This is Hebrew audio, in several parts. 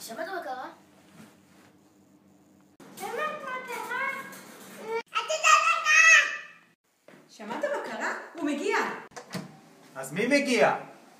שמעת מה קרה? שמעת מה קרה? הוא מגיע. אז מי מגיע?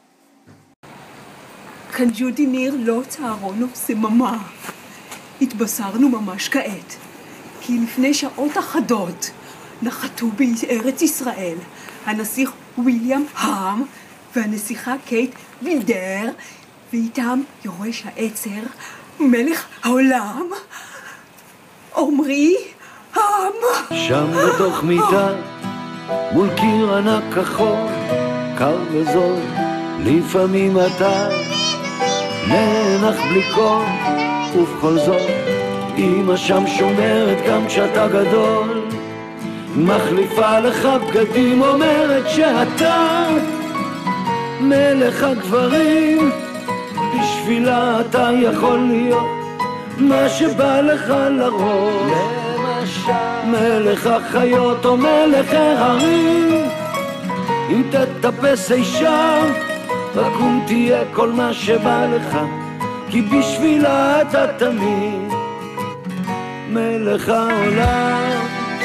כאן ג'ודי ניר, לא צהרונוב, סממה. התבשרנו ממש כעת, כי לפני שעות אחדות נחתו בארץ ישראל הנסיך וויליאם האם והנסיכה קייט וילדר, ואיתם יורש העצר, מלך העולם, עומרי האם. שם בתוך מיטה, מול קיר ענק כחול, קר וזול, לפעמים אתה נאנח בלי קול, ובכל זאת אמא שם שומרת גם כשאתה גדול, מחליפה לך בגדים, אומרת שאתה מלך הגברים, בשבילה אתה יכול להיות מה שבא לך לראש, למשל מלך החיות או מלך ההרים. אם תטפס אי שם, רקום תהיה כל מה שבא לך, כי בשבילה אתה תמיד מלך העולם.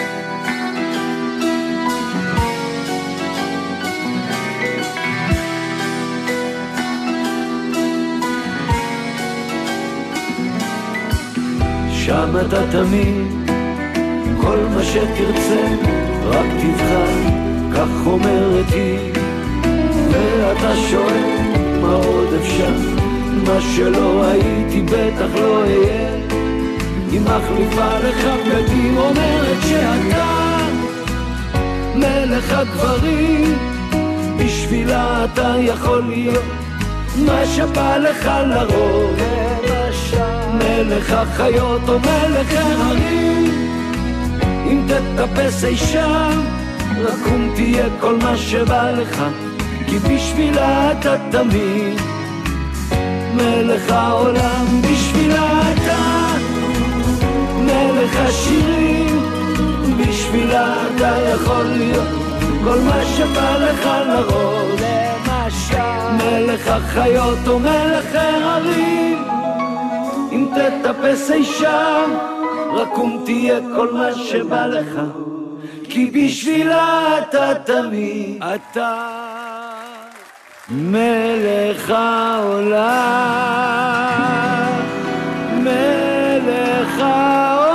שם אתה תמיד, כל מה שתרצה, רק תבחר, כך אומרת היא. ואתה שואל, מה עוד אפשר? מה שלא הייתי בטח לא אהיה. היא מחליפה לך בגדים, אומרת שאתה מלך הגברים, בשבילה אתה יכול להיות מה שבא לך לרוב, מלך החיות או מלך ההרים. אם תטפס אי שם, רקום תהיה כל מה שבא לך, כי בשבילה אתה תמיד מלך העולם. בשבילה אתה מלך השירים, בשבילה אתה יכול להיות כל מה שבא לך לראש, מלך החיות או מלך ההרים. אם תטפס אי שם, רקום תהיה כל מה שבא לך, כי בשבילה אתה תמיד אתה מלך העולם, מלך העולם.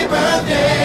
birthday